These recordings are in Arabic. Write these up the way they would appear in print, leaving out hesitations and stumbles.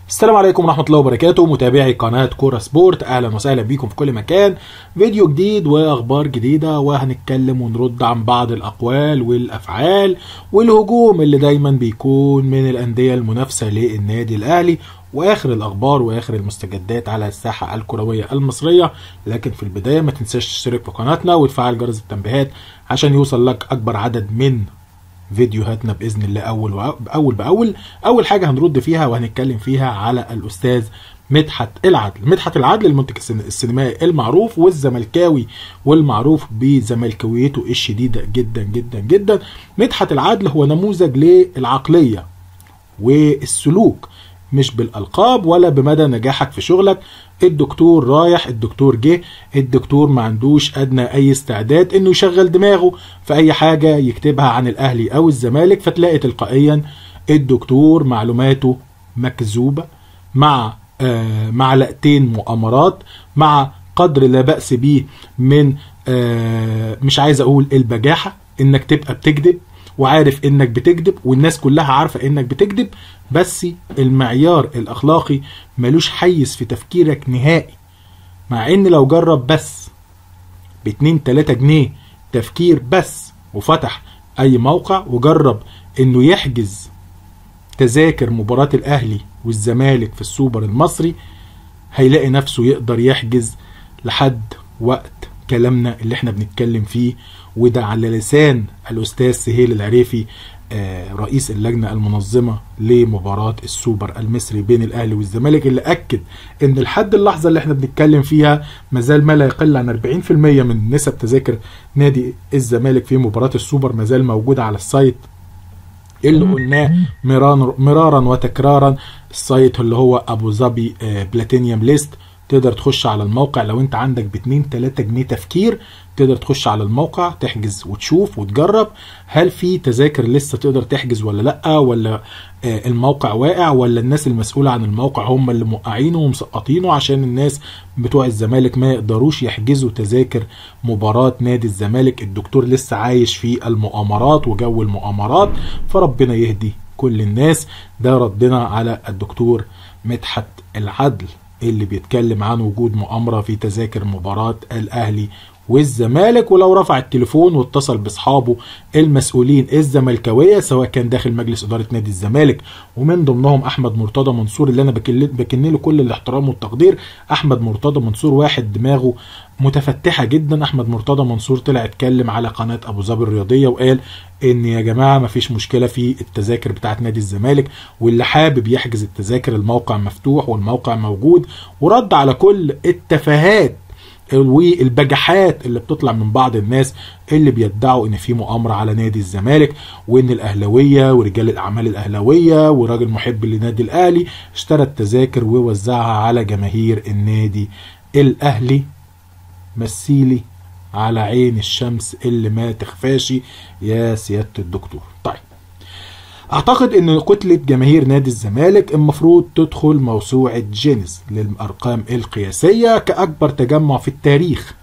السلام عليكم ورحمة الله وبركاته، متابعي قناة كورة سبورت، أهلا وسهلا بيكم في كل مكان. فيديو جديد وأخبار جديدة، وهنتكلم ونرد عن بعض الأقوال والأفعال والهجوم اللي دايما بيكون من الأندية المنافسة للنادي الأهلي، وآخر الأخبار وآخر المستجدات على الساحة الكروية المصرية. لكن في البداية ما تنساش تشترك في قناتنا وتفعل جرس التنبيهات عشان يوصل لك أكبر عدد من فيديوهاتنا باذن الله اول باول. اول حاجه هنرد فيها وهنتكلم فيها على الاستاذ مدحت العدل المنتج السينمائي المعروف والزملكاوي والمعروف بزملكاويته الشديده جدا جدا جدا. مدحت العدل هو نموذج للعقليه والسلوك، مش بالألقاب ولا بمدى نجاحك في شغلك. الدكتور رايح، الدكتور جه، الدكتور ما عندوش أدنى أي استعداد إنه يشغل دماغه في أي حاجة يكتبها عن الأهلي أو الزمالك، فتلاقي تلقائيا الدكتور معلوماته مكذوبة مع معلقتين مؤامرات، مع قدر لا بأس به من مش عايز أقول البجاحة، إنك تبقى بتكذب وعارف انك بتكذب والناس كلها عارفة انك بتكذب، بس المعيار الاخلاقي ملوش حيز في تفكيرك نهائي. مع ان لو جرب بس ب2-3 جنيه تفكير بس، وفتح اي موقع وجرب انه يحجز تذاكر مباراة الاهلي والزمالك في السوبر المصري، هيلاقي نفسه يقدر يحجز لحد وقت كلامنا اللي احنا بنتكلم فيه. وده على لسان الأستاذ سهيل العريفي رئيس اللجنة المنظمة لمباراة السوبر المصري بين الأهلي والزمالك، اللي أكد إن لحد اللحظة اللي احنا بنتكلم فيها مازال ما لا يقل عن 40% من نسب تذاكر نادي الزمالك في مباراة السوبر مازال موجودة على السايت اللي قلناه مرارا وتكرارا، السايت اللي هو أبو ظبي بلاتينيوم ليست. تقدر تخش على الموقع لو انت عندك ب2-3 جنيه تفكير، تقدر تخش على الموقع تحجز وتشوف وتجرب هل في تذاكر لسه تقدر تحجز ولا لا، ولا الموقع واقع، ولا الناس المسؤولة عن الموقع هم اللي موقعينه ومسقطينه عشان الناس بتوع الزمالك ما يقدروش يحجزوا تذاكر مباراة نادي الزمالك. الدكتور لسه عايش في المؤامرات وجو المؤامرات، فربنا يهدي كل الناس. ده ردنا على الدكتور مدحت العدل اللي بيتكلم عن وجود مؤامرة في تذاكر مباراة الأهلي والزمالك. ولو رفع التليفون واتصل باصحابه المسؤولين الزملكاويه، سواء كان داخل مجلس اداره نادي الزمالك ومن ضمنهم احمد مرتضى منصور اللي انا بكن له كل الاحترام والتقدير. احمد مرتضى منصور واحد دماغه متفتحه جدا. احمد مرتضى منصور طلع اتكلم على قناه ابو ظبي الرياضيه وقال ان يا جماعه ما فيش مشكله في التذاكر بتاعت نادي الزمالك، واللي حابب يحجز التذاكر الموقع مفتوح والموقع موجود، ورد على كل التفاهات والبجحات اللي بتطلع من بعض الناس اللي بيدعوا ان في مؤامرة على نادي الزمالك، وان الاهلاوية ورجال الاعمال الاهلاوية وراجل محب لنادي الاهلي اشترى التذاكر ووزعها على جماهير النادي الاهلي. مثيلي على عين الشمس اللي ما تخفاش يا سيادة الدكتور. طيب، اعتقد ان كتلة جماهير نادي الزمالك المفروض تدخل موسوعة جينيس للارقام القياسية كاكبر تجمع في التاريخ.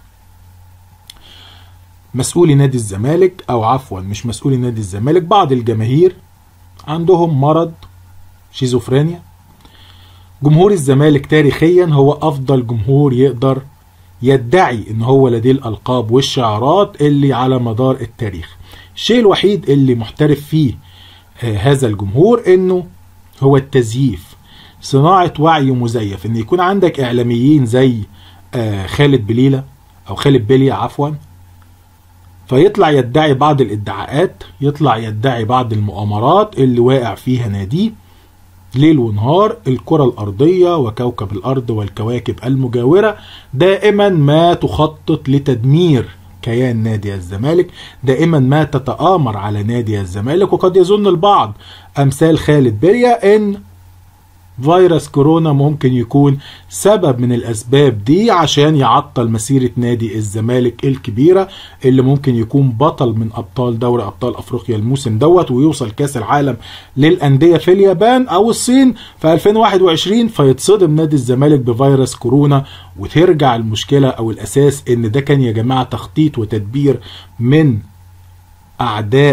مسؤولي نادي الزمالك، او عفوا مش مسؤولي نادي الزمالك، بعض الجماهير عندهم مرض شيزوفرينيا. جمهور الزمالك تاريخيا هو افضل جمهور يقدر يدعي ان هو لديه الالقاب والشعارات اللي على مدار التاريخ. الشيء الوحيد اللي محترف فيه هذا الجمهور انه هو التزييف، صناعة وعي مزيف، ان يكون عندك اعلاميين زي خالد بليلة او خالد بليا عفوا، فيطلع يدعي بعض الادعاءات، يطلع يدعي بعض المؤامرات اللي واقع فيها ناديه ليل ونهار. الكرة الارضية وكوكب الارض والكواكب المجاورة دائما ما تخطط لتدمير كيان نادي الزمالك، دائما ما تتآمر على نادي الزمالك. وقد يظن البعض امثال خالد بليا ان فيروس كورونا ممكن يكون سبب من الاسباب دي عشان يعطل مسيرة نادي الزمالك الكبيرة، اللي ممكن يكون بطل من ابطال دوري ابطال افريقيا الموسم دوت، ويوصل كاس العالم للاندية في اليابان او الصين في 2021، فيتصدم نادي الزمالك بفيروس كورونا. وترجع المشكلة او الاساس ان ده كان يا جماعة تخطيط وتدبير من اعداء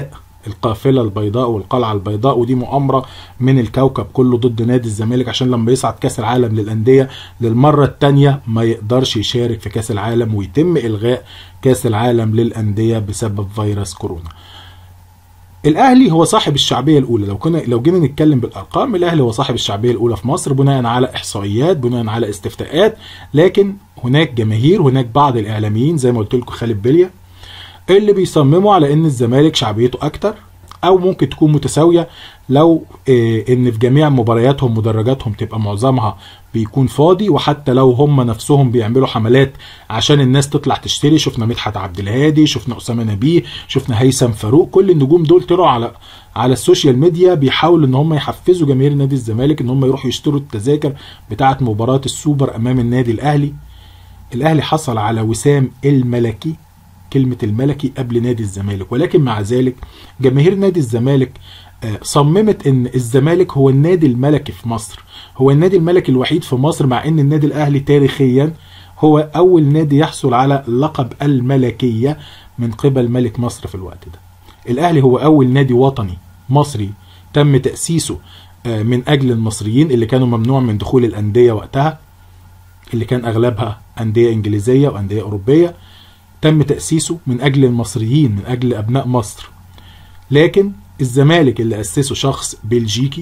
القافلة البيضاء والقلعة البيضاء، ودي مؤامرة من الكوكب كله ضد نادي الزمالك عشان لما يصعد كاس العالم للأندية للمرة الثانية ما يقدرش يشارك في كاس العالم، ويتم إلغاء كاس العالم للأندية بسبب فيروس كورونا. الاهلي هو صاحب الشعبيه الاولى. لو جينا نتكلم بالارقام، الاهلي هو صاحب الشعبيه الاولى في مصر بناء على احصائيات، بناء على استفتاءات، لكن هناك جماهير، هناك بعض الاعلاميين زي ما قلت لكم خالد بليا اللي بيصمموا على ان الزمالك شعبيته اكتر او ممكن تكون متساويه لو ان في جميع مبارياتهم مدرجاتهم تبقى معظمها بيكون فاضي، وحتى لو هم نفسهم بيعملوا حملات عشان الناس تطلع تشتري. شفنا مدحت عبد الهادي، شفنا اسامه نبيه، شفنا هيثم فاروق، كل النجوم دول طلعوا على السوشيال ميديا بيحاولوا ان هم يحفزوا جماهير نادي الزمالك ان هم يروحوا يشتروا التذاكر بتاعه مباراه السوبر امام النادي الاهلي. الاهلي حصل على وسام الملكي، كلمة الملكي قبل نادي الزمالك، ولكن مع ذلك جماهير نادي الزمالك صممت ان الزمالك هو النادي الملكي في مصر، هو النادي الملكي الوحيد في مصر، مع ان النادي الاهلي تاريخيا هو اول نادي يحصل على لقب الملكية من قبل ملك مصر في الوقت ده. الاهلي هو اول نادي وطني مصري تم تأسيسه من اجل المصريين اللي كانوا ممنوع من دخول الاندية وقتها، اللي كان اغلبها اندية انجليزية واندية اوروبية. تم تأسيسه من أجل المصريين، من أجل أبناء مصر. لكن الزمالك اللي أسسه شخص بلجيكي،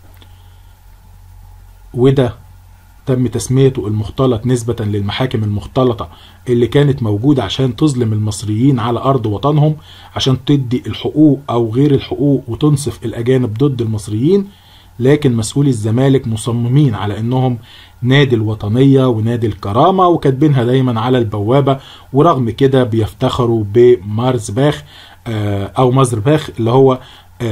وده تم تسميته المختلط نسبة للمحاكم المختلطة اللي كانت موجودة عشان تظلم المصريين على أرض وطنهم، عشان تدي الحقوق أو غير الحقوق وتنصف الأجانب ضد المصريين. لكن مسؤولي الزمالك مصممين على انهم نادي الوطنية ونادي الكرامة، وكاتبينها دايما على البوابة، ورغم كده بيفتخروا بمارزباخ او مازرباخ اللي هو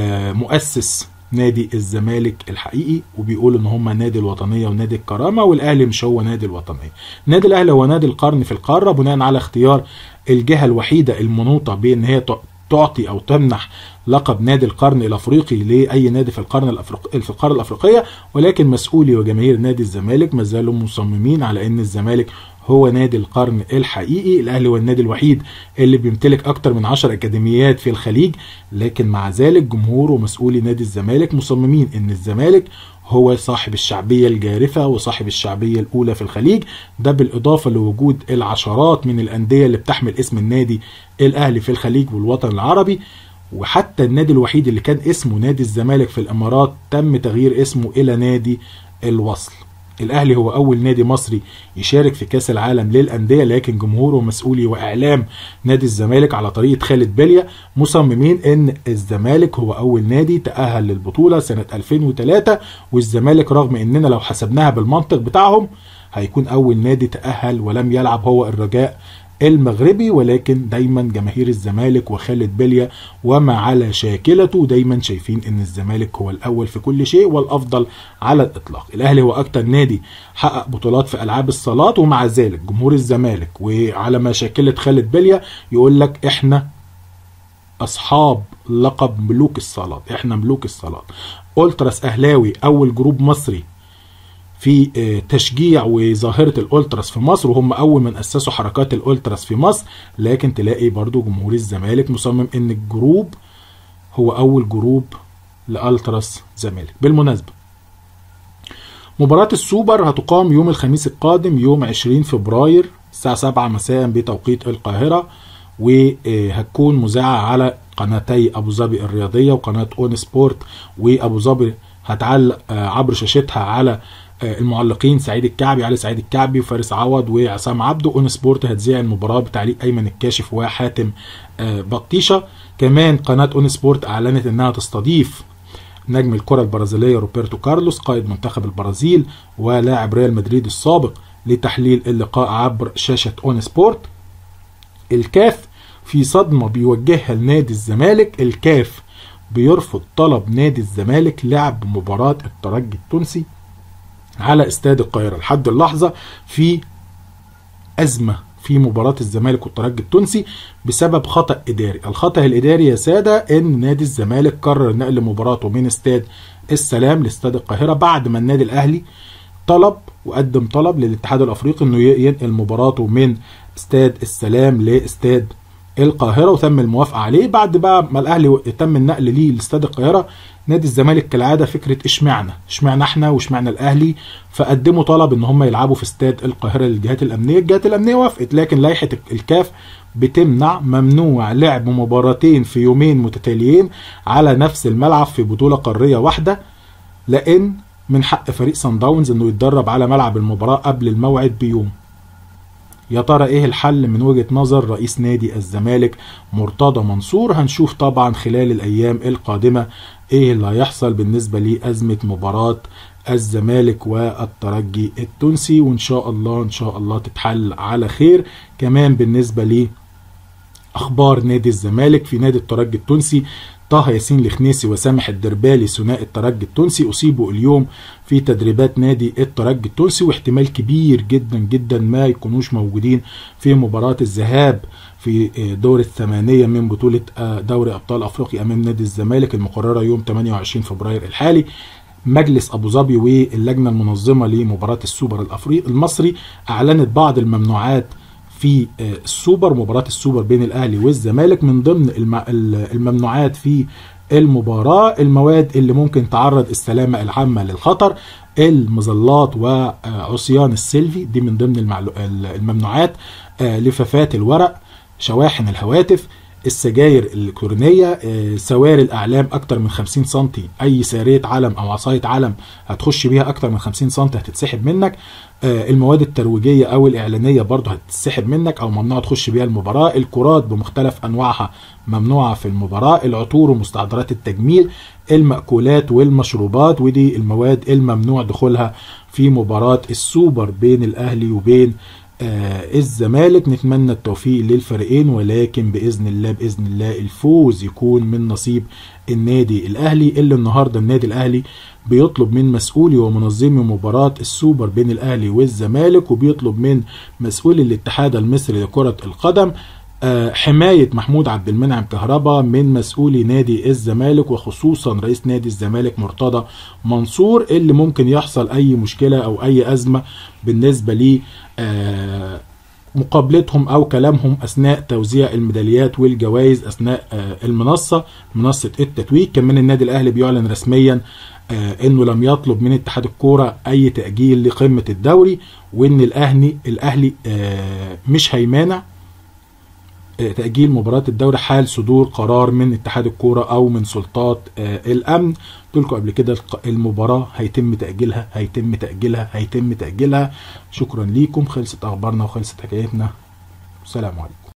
مؤسس نادي الزمالك الحقيقي، وبيقولوا ان هم نادي الوطنية ونادي الكرامة، والاهلي مش هو نادي الوطنية. نادي الاهلي هو نادي القرن في القارة بناء على اختيار الجهة الوحيدة المنوطة بان هي تعطي او تمنح لقب نادي القرن الافريقي لاي نادي في القاره الافريقيه. ولكن مسؤولي وجماهير نادي الزمالك ما زالوا مصممين على ان الزمالك هو نادي القرن الحقيقي. الاهلي هو النادي الوحيد اللي بيمتلك اكتر من 10 اكاديميات في الخليج، لكن مع ذلك جمهور ومسؤولي نادي الزمالك مصممين ان الزمالك هو صاحب الشعبية الجارفة وصاحب الشعبية الأولى في الخليج. ده بالإضافة لوجود العشرات من الأندية اللي بتحمل اسم النادي الأهلي في الخليج والوطن العربي. وحتى النادي الوحيد اللي كان اسمه نادي الزمالك في الإمارات تم تغيير اسمه إلى نادي الوصل. الأهلي هو أول نادي مصري يشارك في كأس العالم للأندية، لكن جمهوره ومسؤولي وإعلام نادي الزمالك على طريقة خالد بليا مصممين إن الزمالك هو أول نادي تأهل للبطولة سنة 2003. والزمالك رغم إننا لو حسبناها بالمنطق بتاعهم هيكون أول نادي تأهل ولم يلعب هو الرجاء المغربي، ولكن دايما جماهير الزمالك وخالد بليا وما على شاكلته دايما شايفين ان الزمالك هو الاول في كل شيء والافضل على الاطلاق. الاهلي هو اكتر نادي حقق بطولات في العاب الصالات، ومع ذلك جمهور الزمالك وعلى ما شاكلة خالد بليا يقول لك احنا اصحاب لقب ملوك الصالات، احنا ملوك الصالات. أولتراس اهلاوي اول جروب مصري في تشجيع وظاهرة الأولتراس في مصر، وهم أول من أسسوا حركات الأولتراس في مصر. لكن تلاقي برضو جمهور الزمالك مصمم إن الجروب هو أول جروب لألتراس زمالك. بالمناسبة مباراة السوبر هتقام يوم الخميس القادم يوم 20 فبراير الساعة 7 مساء بتوقيت القاهرة، وهتكون مذاعة على قناتي أبو ظبي الرياضية وقناة أون سبورت. وأبو ظبي هتعلق عبر شاشتها على المعلقين سعيد الكعبي، علي سعيد الكعبي وفارس عوض وعصام عبده. اون سبورت هتذيع المباراه بتعليق ايمن الكاشف وحاتم بطيشه. كمان قناه اون سبورت اعلنت انها تستضيف نجم الكره البرازيليه روبرتو كارلوس قائد منتخب البرازيل ولاعب ريال مدريد السابق لتحليل اللقاء عبر شاشه اون سبورت. الكاف في صدمه بيوجهها لنادي الزمالك. الكاف بيرفض طلب نادي الزمالك لعب مباراه الترجي التونسي على استاد القاهرة. لحد اللحظة في أزمة في مباراة الزمالك والترجي التونسي بسبب خطأ إداري. الخطأ الإداري يا سادة إن نادي الزمالك قرر نقل مباراته من استاد السلام لاستاد القاهرة بعد ما النادي الأهلي طلب وقدم طلب للاتحاد الأفريقي إنه ينقل مباراته من استاد السلام لاستاد القاهره وتم الموافقه عليه. بعد بقى ما الاهلي تم النقل ليه لاستاد القاهره، نادي الزمالك كالعاده فكره اشمعنى احنا واشمعنى الاهلي، فقدموا طلب ان هم يلعبوا في استاد القاهره للجهات الامنيه. الجهات الامنيه وافقت، لكن لائحه الكاف بتمنع، ممنوع لعب مباراتين في يومين متتاليين على نفس الملعب في بطوله قاريه واحده، لان من حق فريق صن داونز انه يتدرب على ملعب المباراه قبل الموعد بيوم. يا ترى ايه الحل من وجهة نظر رئيس نادي الزمالك مرتضى منصور؟ هنشوف طبعا خلال الايام القادمة ايه اللي هيحصل بالنسبة لأزمة مباراة الزمالك والترجي التونسي، وان شاء الله تتحل على خير. كمان بالنسبة لي اخبار نادي الزمالك، في نادي الترجي التونسي طه ياسين الخنيسي وسامح الدربالي ثنائي الترجي التونسي اصيبوا اليوم في تدريبات نادي الترجي التونسي، واحتمال كبير جدا ما يكونوش موجودين في مباراة الذهاب في دور الثمانية من بطولة دوري ابطال افريقيا امام نادي الزمالك المقررة يوم 28 فبراير الحالي. مجلس ابو ظبي واللجنة المنظمة لمباراة السوبر الافريقي المصري اعلنت بعض الممنوعات في السوبر، مباراة السوبر بين الاهلي والزمالك. من ضمن الممنوعات في المباراة المواد اللي ممكن تعرض السلامة العامة للخطر، المظلات وعصيان السيلفي، دي من ضمن الممنوعات، لفافات الورق، شواحن الهواتف، السجاير الإلكترونية، سواري الأعلام أكتر من 50 سم، أي سارية علم أو عصاية علم هتخش بيها أكتر من 50 سم هتتسحب منك. المواد الترويجية أو الإعلانية برضه هتتسحب منك أو ممنوع تخش بيها المباراة. الكرات بمختلف أنواعها ممنوعة في المباراة. العطور ومستحضرات التجميل، المأكولات والمشروبات، ودي المواد الممنوع دخولها في مباراة السوبر بين الأهلي وبين الزمالك. نتمنى التوفيق للفريقين، ولكن بإذن الله الفوز يكون من نصيب النادي الأهلي، اللي النهاردة النادي الأهلي بيطلب من مسؤولي ومنظمي مباراة السوبر بين الأهلي والزمالك، وبيطلب من مسؤولي الاتحاد المصري لكرة القدم حماية محمود عبد المنعم كهربا من مسؤولي نادي الزمالك، وخصوصا رئيس نادي الزمالك مرتضى منصور، اللي ممكن يحصل أي مشكلة أو أي أزمة بالنسبة لي مقابلتهم أو كلامهم أثناء توزيع الميداليات والجوائز أثناء منصة التتويج. كمان النادي الأهلي بيعلن رسميا انه لم يطلب من اتحاد الكوره اي تاجيل لقمه الدوري، وان الاهلي مش هيمانع تاجيل مباراه الدوري حال صدور قرار من اتحاد الكوره او من سلطات الامن. قلت لكم قبل كده المباراه هيتم تاجيلها. شكرا ليكم، خلصت اخبارنا وخلصت حكايتنا، السلام عليكم.